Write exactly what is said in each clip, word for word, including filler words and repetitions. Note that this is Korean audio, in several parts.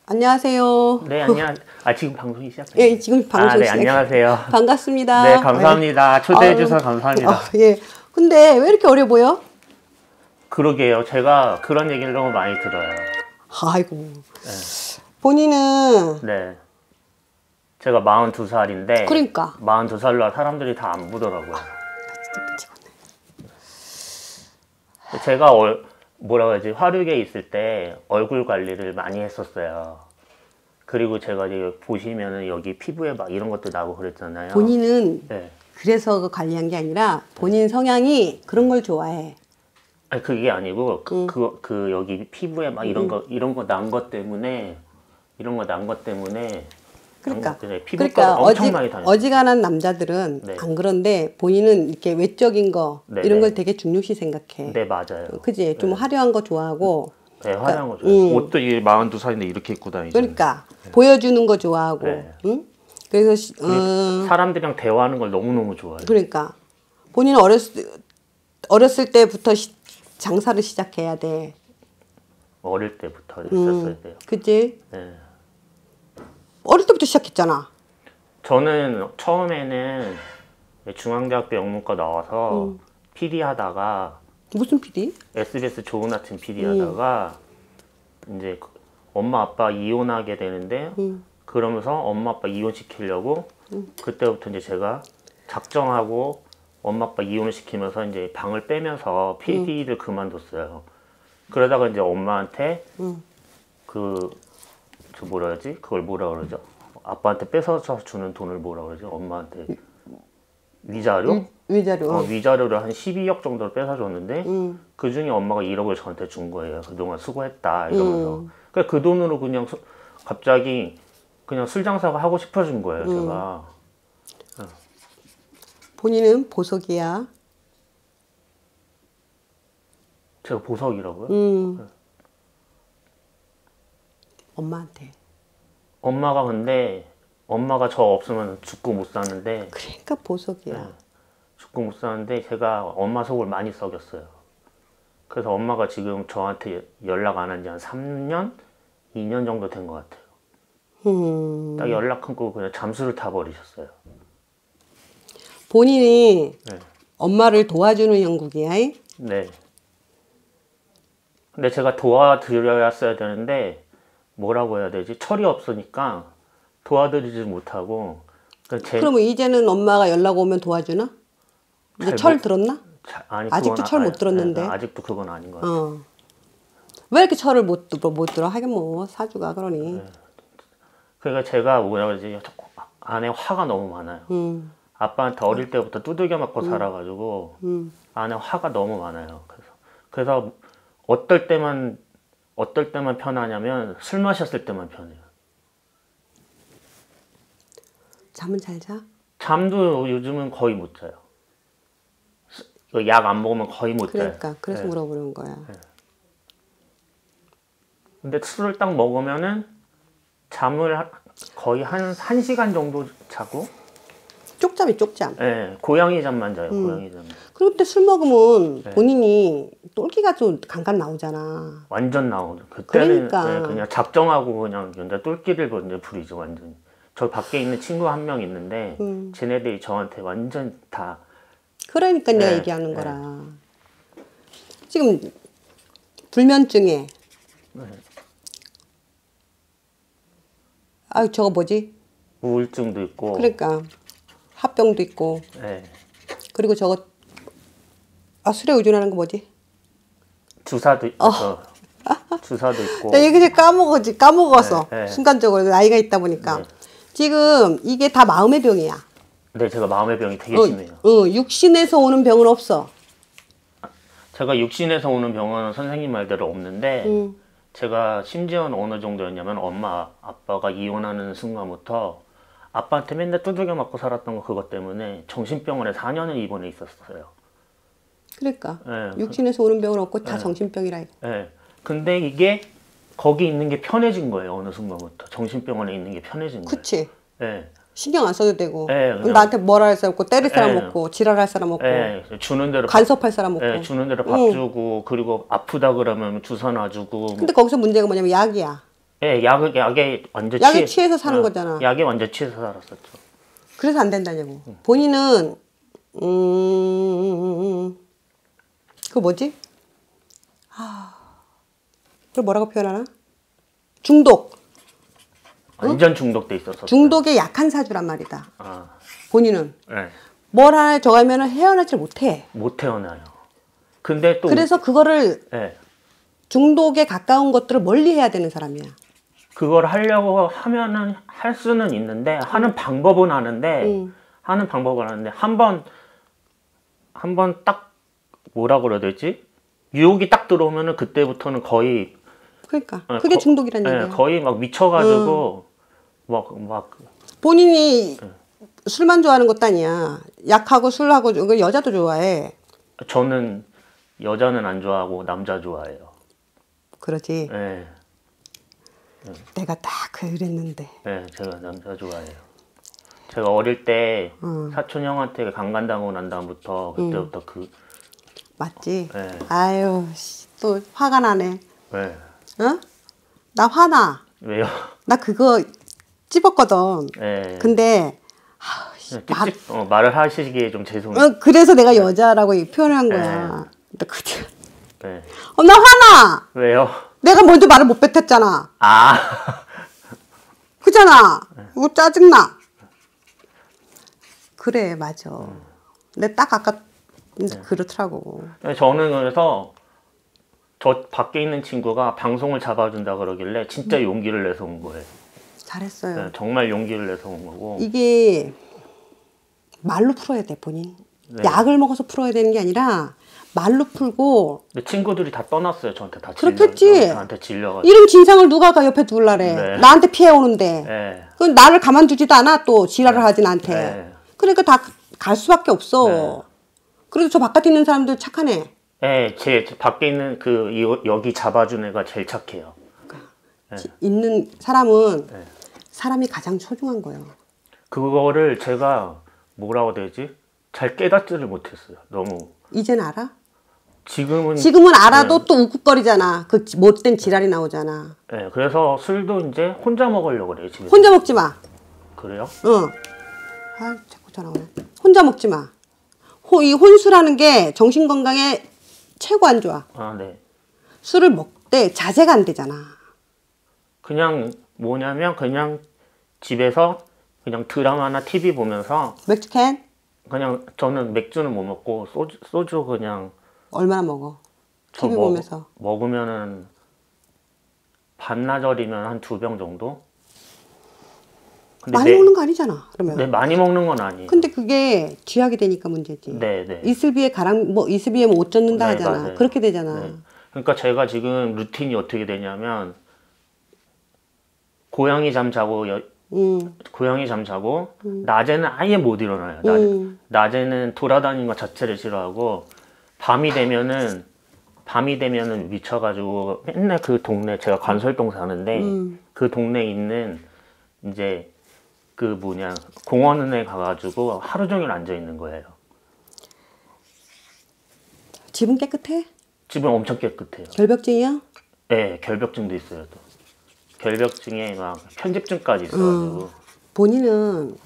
안녕하세요. 네, 안녕. 아, 지금 방송이 시작해요. 예, 지금 방송 아, 네, 시작. 안녕하세요. 반갑습니다. 네, 감사합니다. 초대해 아유, 주셔서 감사합니다. 어, 예. 근데 왜 이렇게 어려 보여? 그러게요. 제가 그런 얘기를 너무 많이 들어요. 아이고. 네. 본인은 네. 제가 마흔두 살인데 그러니까 마흔두 살로 사람들이 다 안 보더라고요. 제가 얼, 뭐라고 해야지, 화류계 있을 때 얼굴 관리를 많이 했었어요. 그리고 제가 이제 보시면은 여기 피부에 막 이런 것도 나고 그랬잖아요. 본인은 네. 그래서 그 관리한 게 아니라 본인 성향이 그런 걸 좋아해. 아니 그게 아니고 그, 응. 그, 그 여기 피부에 막 이런 응. 거 이런 거 난 것 때문에 이런 거 난 것 때문에 그러니까 피부과가 그러니까 엄청 어지, 많이 다녔어요. 어지간한 남자들은 네. 안 그런데 본인은 이렇게 외적인 거 네, 이런 네. 걸 되게 중요시 생각해. 네, 맞아요. 그지? 좀 네. 화려한 거 좋아하고. 네, 화려한 거 그러니까, 좋아해요. 음. 옷도 이 마흔두 살인데 이렇게 입고 다니죠. 그러니까 보여주는 거 좋아하고. 네. 응? 그래서 시- 어, 사람들이랑 대화하는 걸 너무너무 좋아해요. 그러니까 본인은 어렸을 어렸을 때부터 시, 장사를 시작해야 돼. 어릴 때부터 했었어야 음, 돼요. 그지? 네. 어릴 때부터 시작했잖아. 저는 처음에는 중앙대학교 영문과 나와서 음. 피디 하다가 무슨 피디? 에스비에스 좋은 아침 피디 하다가 이제 엄마 아빠 이혼하게 되는데 음. 그러면서 엄마 아빠 이혼시키려고 그때부터 이제 제가 작정하고 엄마 아빠 이혼을 시키면서 이제 방을 빼면서 피디를 그만뒀어요. 그러다가 이제 엄마한테 음. 그 저 뭐라 그러지? 그걸 뭐라 그러죠? 아빠한테 뺏어서 주는 돈을 뭐라 그러죠? 엄마한테 위자료? 위, 위자료. 어, 위자료를 한 십이억 정도를 뺏어줬는데 음. 그 중에 엄마가 일억을 저한테 준 거예요. 그동안 수고했다 이러면서. 음. 그러니까 그 돈으로 그냥 수, 갑자기 그냥 술 장사가 하고 싶어진 거예요. 음. 제가. 본인은 보석이야. 제가 보석이라고요? 음. 엄마한테. 엄마가 근데 엄마가 저 없으면 죽고 못 사는데 그러니까 보석이야. 네. 죽고 못 사는데 제가 엄마 속을 많이 썩였어요. 그래서 엄마가 지금 저한테 연락 안 한 지 한 삼 년? 이 년 정도 된 것 같아요. 음. 딱 연락 끊고 그냥 잠수를 타버리셨어요. 본인이 네. 엄마를 도와주는 형국이야. 네. 근데 제가 도와드렸어야 되는데 뭐라고 해야 되지? 철이 없으니까 도와드리지 못하고. 그러니까 제... 그러면 이제는 엄마가 연락 오면 도와주나? 이제 잘 철 못- 들었나? 자, 아니, 아직도 그건 철 못 아- 들었는데. 네, 아직도 그건 아닌 것 같아요. 어. 왜 이렇게 철을 못 들어? 못 들어? 하긴 뭐 사주가 그러니. 그러니까 제가 뭐라 그러지? 안에 화가 너무 많아요. 음. 아빠한테 어릴 때부터 두들겨 맞고 살아가지고 음. 안에 화가 너무 많아요. 그래서 그래서 어떨 때만 어떨 때만 편하냐면 술 마셨을 때만 편해요. 잠은 잘 자? 잠도 요즘은 거의 못 자요. 약 안 먹으면 거의 못 자요. 그러니까 그래서 네. 물어보는 거야. 근데 술을 딱 먹으면은 잠을 하- 거의 한 1시간 정도 자고 쪽잠이 쪽잠. 예, 고양이 잠만 자요. 음. 고양이 잠. 그리고 때 술 먹으면 네. 본인이 똘끼가 좀 간간 나오잖아. 완전 나오죠. 그때는 그러니까. 예, 그냥 작정하고 그냥 연자 똘끼를 먼저 부리죠. 완전. 저 밖에 있는 친구 한 명 있는데 음. 쟤네들이 저한테 완전 다 그러니까 내가 네, 얘기하는 네. 거라. 지금 불면증에 아 저거 뭐지? 우울증도 있고 그러니까 합병도 있고 예, 그리고 저거 아 술에 의존하는 거 뭐지? 주사도 있고 주사도 있고 나 이거 이제 까먹었지 까먹었어. 네, 네. 순간적으로 나이가 있다 보니까 네. 지금 이게 다 마음의 병이야. 근데 제가 마음의 병이 되게 어, 심해요. 어, 육신에서 오는 병은 없어. 제가 육신에서 오는 병은 선생님 말대로 없는데 음. 제가 심지어는 어느 정도였냐면 엄마 아빠가 이혼하는 순간부터 아빠한테 맨날 두들겨 맞고 살았던 거 그것 때문에 정신병원에 사 년을 입원해 있었어요. 그러니까 예, 육신에서 오는 병은 없고 다 정신병이라 이거. 예. 근데 이게 거기 있는 게 편해진 거예요. 어느 순간부터 정신병원에 있는 게 편해진 거예요. 그치? 예. 신경 안 써도 되고 네, 그냥- 나한테 뭐라 할 사람 없고 때릴 사람 네. 없고 지랄할 사람 없고 예. 주는 대로 밥- 간섭할 사람 없고. 예, 주는 대로 밥 응. 주고 그리고 아프다 그러면 주사 놔주고 근데 거기서 문제가 뭐냐면 약이야. 예, 약, 약에 완전 약에 취해, 취해서 사는 어, 거잖아. 약에 완전 취해서 살았었죠. 그래서 안 된다냐고. 본인은 음, 그 뭐지? 아, 그걸 뭐라고 표현하나? 중독. 완전 중독돼 있었어. 중독에 약한 사주란 말이다. 아, 본인은 네. 뭘 하나 저가면은 헤어나질 못해. 못 태어나요. 근데 또 그래서 그거를 네. 중독에 가까운 것들을 멀리 해야 되는 사람이야. 그걸 하려고 하면은 할 수는 있는데 하는 음. 방법은 아는데 음. 하는 방법은 아는데 한 번 한 번 딱 뭐라 그래야 되지? 유혹이 딱 들어오면은 그때부터는 거의 그러니까 어, 그게 거, 중독이란 예, 얘기야. 거의 막 미쳐가지고 막 막 본인이 술만 좋아하는 것도 아니야. 약하고 술하고 그 여자도 좋아해. 저는 여자는 안 좋아하고 남자 좋아해요. 그러지. 예, 내가 딱 그랬는데. 예, 제가 남자 좋아해요. 제가 어릴 때 음. 사촌 형한테 강간당하고 난 다음부터 그때부터 그 맞지? 네. 아유, 씨, 또 화가 나네. 네. 어? 나 화나. 왜요? 나 그거 찝었거든. 네. 근데 아, 씨, 네, 말, 찝찝- 어, 말을 하시기에 좀 죄송해요. 어, 그래서 내가 여자라고 표현한 거야. 근데 그때 네. 어, 나 화나. 왜요? 내가 먼저 말을 못 뱉었잖아. 아, 그잖아. 이거 짜증나. 그래, 맞아. 근데 딱 아까 그렇더라고. 저는 그래서 저 밖에 있는 친구가 방송을 잡아준다 그러길래 진짜 용기를 내서 온 거예요. 잘했어요. 네, 정말 용기를 내서 온 거고. 이게 말로 풀어야 돼, 본인. 네. 약을 먹어서 풀어야 되는 게 아니라 말로 풀고. 근데 친구들이 다 떠났어요. 저한테 다 그렇겠지. 질려, 저한테 질려가지고. 이런 진상을 누가 가 옆에 둘라래. 네. 나한테 피해 오는데. 네. 그 나를 가만두지도 않아. 또 지랄을 하지 나한테. 네. 그러니까 다 갈 수밖에 없어. 네. 그래도 저 바깥에 있는 사람들 착하네. 네, 제, 제 밖에 있는 그 이- 여기 잡아준 애가 제일 착해요. 지- 있는 사람은 네. 사람이 가장 소중한 거예요. 그거를 제가 뭐라고 해야 되지? 잘 깨닫지를 못했어요. 너무. 이제는 알아? 지금은 지금은 알아도 또 욱욱거리잖아. 그 지- 못된 지랄이 나오잖아. 네, 그래서 술도 이제 혼자 먹으려고 그래요. 집에서. 혼자 먹지 마. 그래요? 응. 아, 자꾸 전화 오네. 혼자 먹지 마. 호, 이 혼술하는 게 정신 건강에 최고 안 좋아. 아, 네. 술을 먹되 자제가 안 되잖아. 그냥 뭐냐면 그냥 집에서 그냥 드라마나 티비 보면서 맥주 캔 그냥 저는 맥주는 못 먹고 소주, 소주 그냥 얼마나 먹어? 저 티비 먹, 보면서. 먹으면은 반나절이면 한 두 병 정도? 근데 많이 내- 먹는 거 아니잖아. 그러면. 네, 많이 먹는 건 아니에요. 근데 그게 쥐약이 되니까 문제지. 네, 네. 이슬비에 가랑 뭐 이슬비에 뭐 옷 젖는다 네, 하잖아. 맞아요. 그렇게 되잖아. 네. 그러니까 제가 지금 루틴이 어떻게 되냐면 고양이 잠 자고 여, 음. 고양이 잠 자고 낮에는 아예 못 일어나요. 낮, 음. 낮에는 돌아다니는 것 자체를 싫어하고 밤이 되면은 밤이 되면은 미쳐가지고 맨날 그 동네 제가 관설동 사는데 음. 그 동네에 있는 이제 그 뭐냐 공원에 가가지고 하루 종일 앉아 있는 거예요. 집은 깨끗해? 집은 엄청 깨끗해요. 결벽증이야? 네, 결벽증도 있어요. 또 결벽증에 막 편집증까지 있어가지고 본인은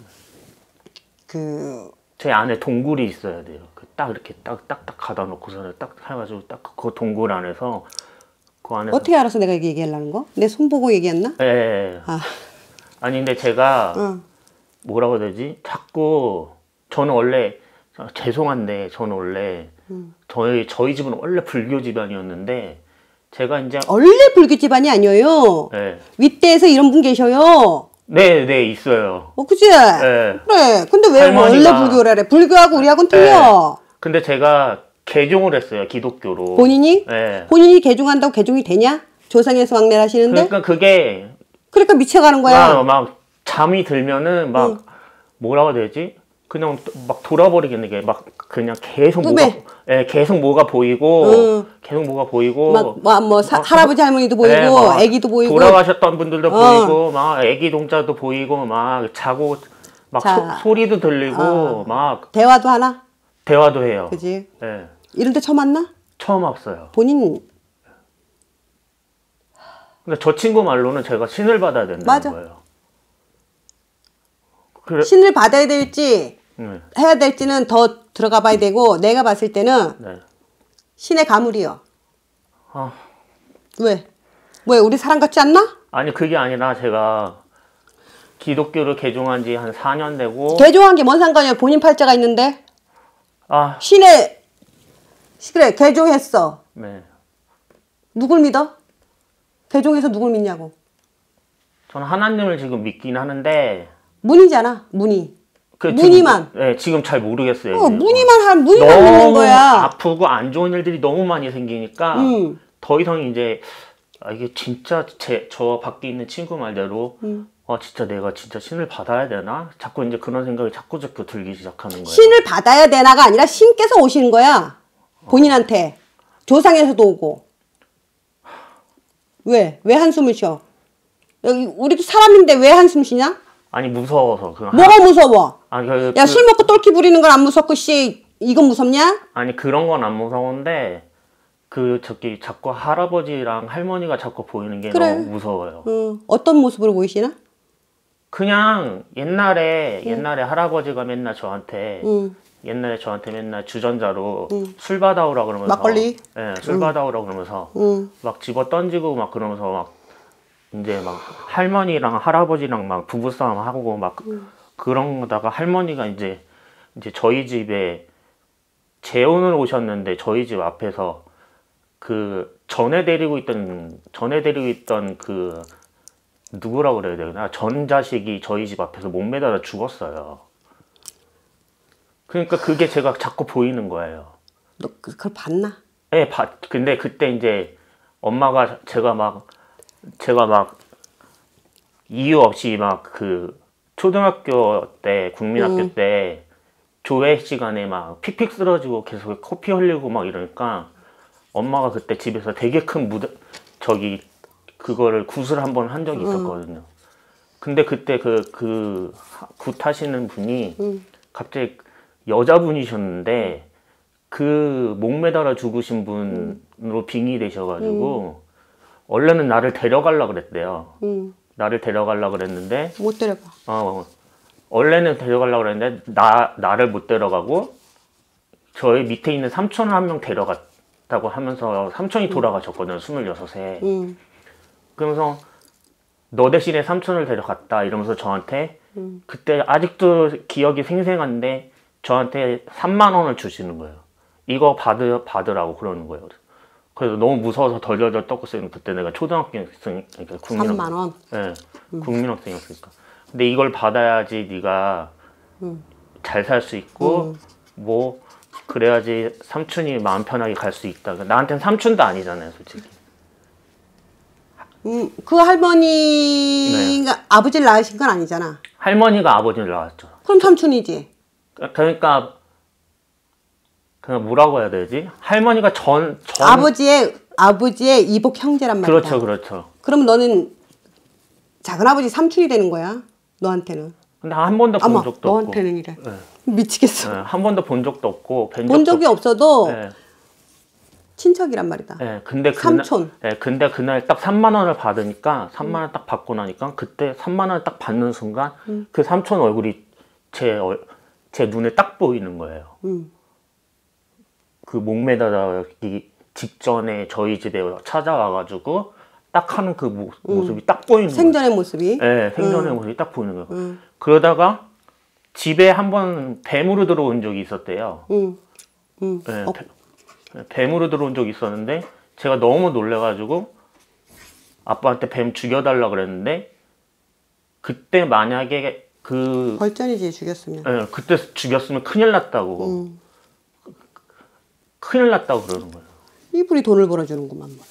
그 제 안에 동굴이 있어야 돼요. 그 딱 이렇게 딱딱딱 가다 놓고서는 딱 해가지고 딱 그 동굴 안에서 그 안에서 어떻게 알아서 내가 이게 얘기하려는 거? 내 손 보고 얘기했나? 예, 예. 아, 아니 근데 제가 응. 뭐라고 해야 되지? 자꾸 저는 원래 죄송한데 저는 원래 저희 저희 집은 원래 불교 집안이었는데 제가 이제 원래 불교 집안이 아니에요. 네, 윗대에서 이런 분 계셔요. 네, 네 있어요. 어, 그지? 네. 그래. 근데 왜 할머니가- 원래 불교래? 불교하고 우리하고는 틀려. 근데 제가 개종을 했어요 기독교로. 본인이? 네. 본인이 개종한다고 개종이 되냐? 조상에서 왕래를 하시는데? 그러니까 그게 그러니까 미쳐가는 거야. 막, 막 잠이 들면은 막 응. 뭐라고 해야 되지? 그냥 또- 막 돌아버리겠는 게 막 그냥 계속 꿈에? 뭐가 예, 계속 뭐가 보이고 응. 계속 뭐가 보이고 막, 뭐, 뭐, 사- 막- 할아버지 할머니도 보이고, 예, 막 애기도 보이고. 돌아가셨던 분들도 어. 보이고 막 애기 동자도 보이고 막 자고 막 자, 소, 소리도 들리고 어. 막 대화도 하나? 대화도 해요. 그지? 예. 이런 데 처음 왔나? 처음 왔어요. 본인, 근데 저 친구 말로는 제가 신을 받아야 된다는 맞아. 거예요. 그래. 신을 받아야 될지 네. 해야 될지는 더 들어가 봐야 되고 내가 봤을 때는 네. 신의 가물이요. 아, 왜? 왜 우리 사람 같지 않나? 아니 그게 아니라 제가 기독교를 개종한 지 한 사 년 되고 개종한 게 뭔 상관이야? 본인 팔자가 있는데 아, 신의 그래 개종했어. 네. 누굴 믿어? 개종해서 누굴 믿냐고. 저는 하나님을 지금 믿긴 하는데 문이잖아. 문이. 그 무늬만. 지금, 네, 지금 잘 모르겠어요. 어, 이제. 무늬만 할 무늬만 너무 믿는 거야. 아프고 안 좋은 일들이 너무 많이 생기니까 음. 더 이상 이제 아, 이게 진짜 제, 저 밖에 있는 친구 말대로 음. 아 진짜 내가 진짜 신을 받아야 되나? 자꾸 이제 그런 생각이 자꾸 자꾸 들기 시작하는 거예요. 신을 받아야 되나가 아니라 신께서 오시는 거야. 본인한테. 조상에서도 오고. 왜? 왜 한숨을 쉬어? 여기 우리도 사람인데 왜 한숨 쉬냐? 아니 무서워서 그냥 뭐가 무서워? 아니, 그, 야, 그, 술 먹고 똘끼 부리는 건 안 무섭고 씨 이건 무섭냐? 아니 그런 건 안 무서운데 그 저기 자꾸 할아버지랑 할머니가 자꾸 보이는 게 그래. 너무 무서워요. 어, 어떤 모습으로 보이시나? 그냥 옛날에 옛날에 할아버지가 맨날 저한테 응. 옛날에 저한테 맨날 주전자로 응. 술 받아오라 그러면서 막걸리? 예, 술 받아오라 그러면서 응. 막 집어 던지고 막 그러면서 막 이제 막 할머니랑 할아버지랑 막 부부싸움 하고 막 그런 거다가 할머니가 이제 이제 저희 집에 재혼을 오셨는데 저희 집 앞에서 그 전에 데리고 있던 전에 데리고 있던 그 누구라고 그래야 되나 전 자식이 저희 집 앞에서 못 매달아 죽었어요. 그러니까 그게 제가 자꾸 보이는 거예요. 너 그- 그걸 봤나? 예, 바, 근데 그때 이제 엄마가 제가 막 제가 막 이유 없이 막 그 초등학교 때 국민학교 음. 때 조회 시간에 막 픽픽 쓰러지고 계속 코피 흘리고 막 이러니까 엄마가 그때 집에서 되게 큰 무대 저기 그거를 굿을 한번 한 적이 있었거든요. 근데 그때 그 그 굿 하시는 분이 음. 갑자기 여자분이셨는데 그 목매달아 죽으신 분으로 빙의 되셔가지고 원래는 나를 데려가려고 그랬대요. 응. 나를 데려가려고 그랬는데 못 데려가. 어, 원래는 데려가려고 그랬는데 나, 나를 못 데려가고 저희 밑에 있는 삼촌을 한 명 데려갔다고 하면서 삼촌이 돌아가셨거든요. 스물여섯에. 응. 그러면서 너 대신에 삼촌을 데려갔다 이러면서 저한테 음. 그때 아직도 기억이 생생한데 저한테 삼만 원을 주시는 거예요. 이거 받으, 받으라고 그러는 거예요. 그래서 너무 무서워서 덜덜덜 떴었어요. 그때 내가 초등학생, 그러니까 국민학생. 삼만 원. 네, 국민학생이었으니까. 근데 이걸 받아야지 네가 음. 잘 살 수 있고 뭐 그래야지 삼촌이 마음 편하게 갈 수 있다. 나한테는 삼촌도 아니잖아요, 솔직히. 음, 그 할머니가 아버지를 낳으신 건 아니잖아. 할머니가 아버지를 낳았죠. 그럼 삼촌이지. 그러니까 그냥 뭐라고 해야 되지? 할머니가 전, 전 아버지의 아버지의 이복 형제란 말이야. 그렇죠, 그렇죠. 그럼 너는 작은아버지 삼촌이 되는 거야. 너한테는. 근데 한 번도 본 아마 적도 너한테는 이래. 없고, 네. 미치겠어. 네, 한 번도 본 적도 없고, 뵌 본 적도 적이 없- 없어도 네, 친척이란 말이다. 네, 근데 그날, 삼촌. 네, 근데 그날 딱 삼만 원을 받으니까 삼만 원 딱 받고 나니까 그때 삼만 원을 딱 받는 순간 그 삼촌 얼굴이 제, 얼, 제 눈에 딱 보이는 거예요. 음. 그 목매달기 직전에 저희 집에 찾아와가지고 딱 하는 그 모, 모습이 딱 보이는 거예요. 생전의 모습이. 네, 생전의 모습이 딱 보이는 거예요. 그러다가 집에 한번 뱀으로 들어온 적이 있었대요. 응. 응. 네, 어, 뱀- 뱀으로 들어온 적이 있었는데 제가 너무 놀래가지고 아빠한테 뱀 죽여달라 그랬는데 그때 만약에 그 벌전이지 죽였으면. 예, 그때 죽였으면 큰일 났다고 응. 큰일 났다고 그러는 거예요. 이불이 돈을 벌어주는구만. 뭐.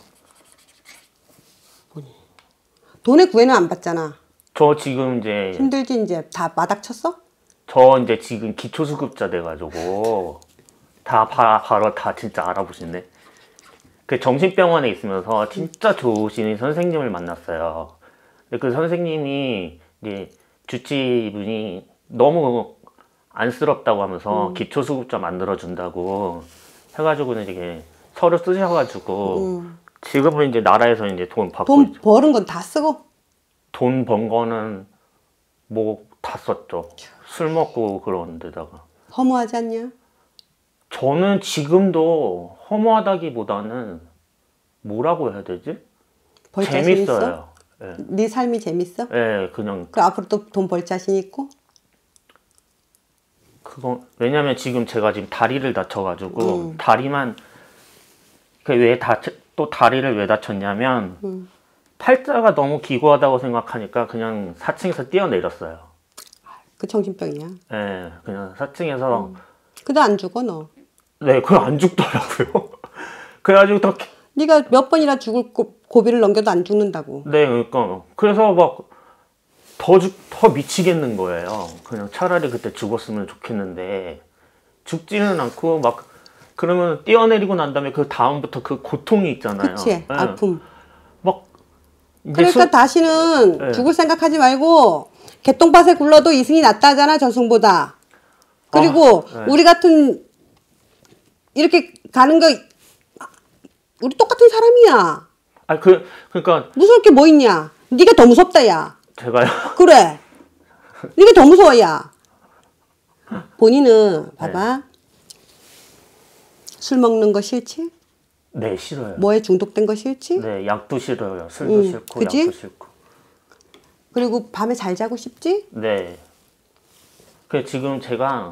보니. 돈의 구애는 안 받잖아. 저 지금 이제 힘들지 이제 다 마닥 쳤어? 저 이제 지금 기초수급자 돼가지고 다 바, 바로 다 진짜 알아보시네. 그 정신병원에 있으면서 진짜 좋으신 선생님을 만났어요. 근데 그 선생님이 이제 주치분이 너무 안쓰럽다고 하면서 기초수급자 만들어준다고 해가지고는 이게 서류 쓰셔가지고 음. 지금은 이제 나라에서 이제 돈 받고 돈 있죠. 버는 건 다 쓰고? 돈 번 거는 뭐 다 썼죠. 술 먹고 그런 데다가. 허무하지 않냐? 저는 지금도 허무하다기보다는 뭐라고 해야 되지? 벌 자신 있어? 재밌어요. 예, 네 삶이 재밌어? 예, 그냥 그 앞으로 또 돈 벌 자신 있고? 그건 왜냐면 지금 제가 지금 다리를 다쳐가지고 음. 다리만 그 왜 다쳐 또 다리를 왜 다쳤냐면 음. 팔자가 너무 기구하다고 생각하니까 그냥 사 층에서 뛰어내렸어요. 그 정신병이야. 예, 그냥 사 층에서 음. 근데 안 죽어 너. 네, 그거 안 죽더라고요. 그래가지고 더 네가 몇 번이나 죽을 고, 고비를 넘겨도 안 죽는다고. 네, 그러니까 그래서 막 더 죽, 더 미치겠는 거예요. 그냥 차라리 그때 죽었으면 좋겠는데 죽지는 않고 막 그러면 뛰어내리고 난 다음에 그 다음부터 그 고통이 있잖아요. 그치? 예. 아픔. 막 이제 그러니까 수- 다시는 네. 죽을 생각하지 말고 개똥밭에 굴러도 이승이 낫다 하잖아 저승보다. 그리고 아, 네. 우리 같은 이렇게 가는 거 우리 똑같은 사람이야. 아, 그 그러니까 무서울 게 뭐 있냐? 네가 더 무섭다 야. 제가요. 그래. 네가 더 무서워 야. 본인은 봐봐. 술 먹는 거 싫지? 네, 싫어요. 뭐에 중독된 거 싫지? 네, 약도 싫어요. 술도 응, 싫고 그치? 약도 싫고. 그리고 밤에 잘 자고 싶지? 네. 그 지금 제가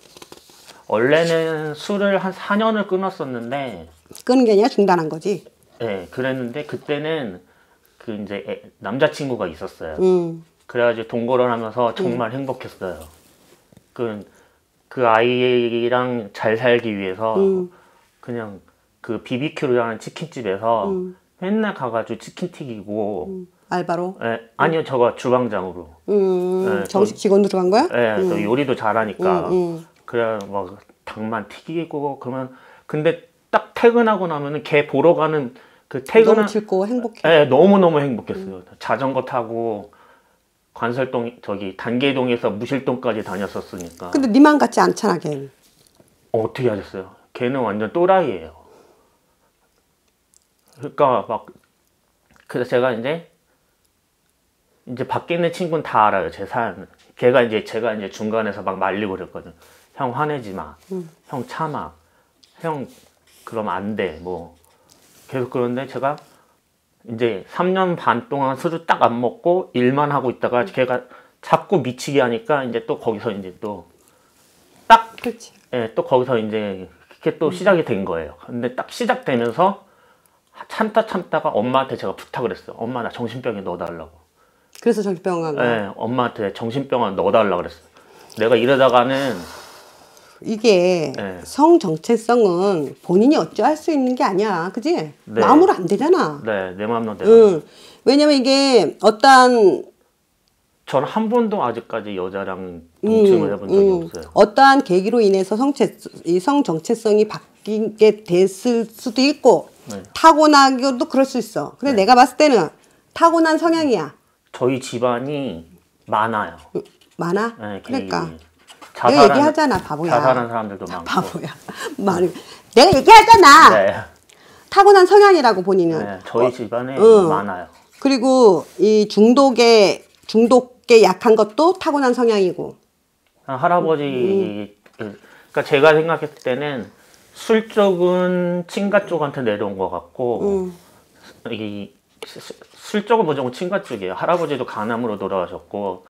원래는 술을 한 사 년을 끊었었는데 끄는 게 아니라 중단한 거지. 네, 그랬는데 그때는 그 이제 애- 남자친구가 있었어요. 응. 그래가지고 동거를 하면서 정말 행복했어요. 그, 그 아이랑 잘 살기 위해서 음. 그냥 그 비비큐라는 치킨집에서 음. 맨날 가가지고 치킨 튀기고 음. 알바로. 예, 아니요, 저가 주방장으로. 음. 네, 정식 직원으로 간 거야? 예, 저 요리도 잘하니까. 음, 음. 그래, 막 닭만 튀기고 그러면 근데 딱 퇴근하고 나면은 걔 보러 가는 그 퇴근한 너무 즐거워 행복해. 예, 너무너무 행복했어요. 자전거 타고 관설동 저기 단계동에서 무실동까지 다녔었으니까. 근데 니만 같지 않잖아 걔는. 어, 어떻게 하셨어요? 걔는 완전 또라이예요. 그러니까 막 그래서 제가 이제 이제 밖에 있는 친구는 다 알아요. 제 사연. 걔가 이제 제가 이제 중간에서 막 말리고 그랬거든. 형 화내지 마. 음. 형 참아. 형 그러면 안 돼. 뭐 계속 그러는데 제가 이제 삼 년 반 동안 술을 딱 안 먹고 일만 하고 있다가 걔가 자꾸 미치게 하니까 이제 또 거기서 이제 또 딱 그렇지. 예, 또 거기서 이제 그게 또 시작이 된 거예요. 근데 딱 시작되면서 참다 참다가 엄마한테 제가 부탁을 했어요. 엄마 나 정신병에 넣어달라고. 그래서 정신병원 간 거야. 예, 엄마한테 정신병원 넣어달라고 그랬어요. 내가 이러다가는 이게 네. 성 정체성은 본인이 어찌할 수 있는 게 아니야. 그지? 네. 마음으로 안 되잖아. 네, 내 마음대로. 응. 왜냐면 이게 어떠한 저는 한 번도 아직까지 여자랑 동침을 해본 적이 음, 없어요. 어떠한 계기로 인해서 성체, 이 성 정체성이 바뀌게 됐을 수도 있고 네. 타고나기도 그럴 수 있어. 근데 내가 봤을 때는 타고난 성향이야. 저희 집안이 많아요. 많아? 네, 그러니까 이 내가 자살한- 얘기하잖아 바보야. 자살한 사람들도 많고. 바보야. 많이. 내가 얘기하잖아. 네, 타고난 성향이라고 본인은. 네, 저희 집안에 응. 많아요. 그리고 이 중독에 중독에 약한 것도 타고난 성향이고. 할아버지, 그- 그러니까 제가 생각했을 때는 술 쪽은 친가 쪽한테 내려온 것 같고, 음. 이 술 쪽은 무조건 친가 쪽이에요. 할아버지도 간암으로 돌아가셨고,